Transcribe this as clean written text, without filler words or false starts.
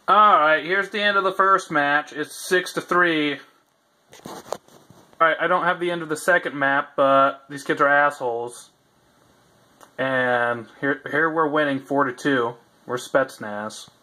Alright, here's the end of the first match. It's 6-3. Alright, I don't have the end of the second map, but these kids are assholes. And here we're winning 4-2. We're Spetsnaz.